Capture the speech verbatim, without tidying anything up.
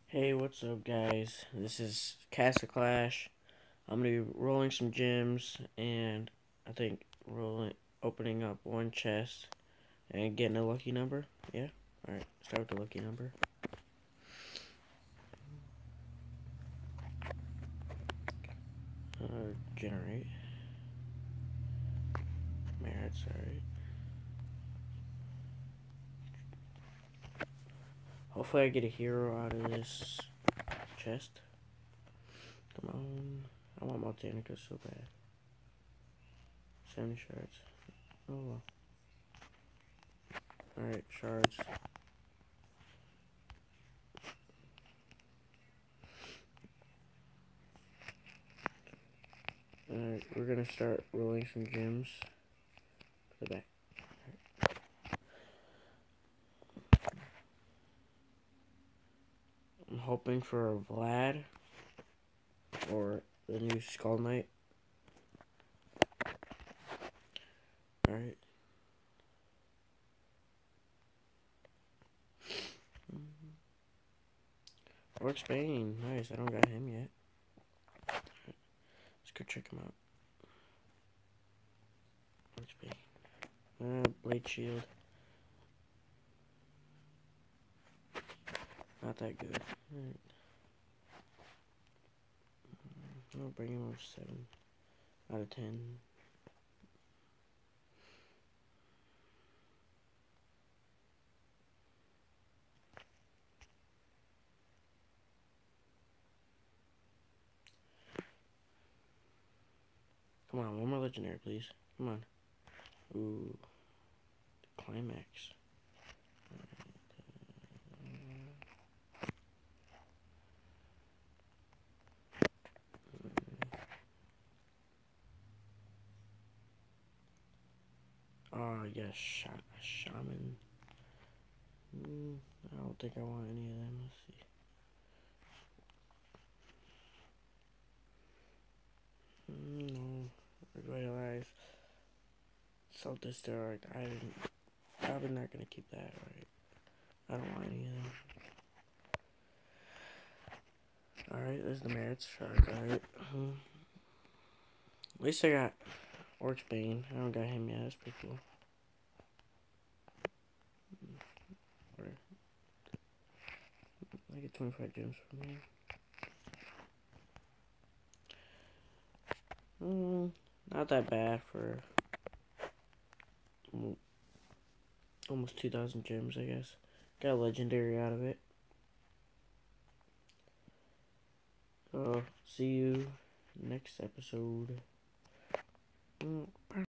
Hey, what's up, guys? This is Castle Clash. I'm gonna be rolling some gems, and I think rolling, opening up one chest and getting a lucky number. Yeah. All right. Start with the lucky number. Uh, generate. Merits. All right. Hopefully, I get a hero out of this chest. Come on. I want Multinica so bad. seventy shards. Oh well. Alright, shards. Alright, we're gonna start rolling some gems. Put it back. I'm hoping for a Vlad or the new Skull Knight. Alright. Orc Spain. Nice. I don't got him yet. Let's go check him out. Orc Spain. Uh, Blade Shield. Not that good. Alright. I'll bring him up seven out of ten. Come on, one more legendary, please. Come on. Ooh. Climax. Oh, yes, sh shaman. Mm, I don't think I want any of them. Let's see. Mm, no. Revitalize. Self-destruct. I'm probably not going to keep that, right? I don't want any of them. Alright, there's the merits. Shark, alright. Um, at least I got Orc Bane. I don't got him yet. That's pretty cool. I get twenty-five gems from here. Mm, not that bad for almost two thousand gems, I guess. Got a legendary out of it. So, see you next episode. Mm.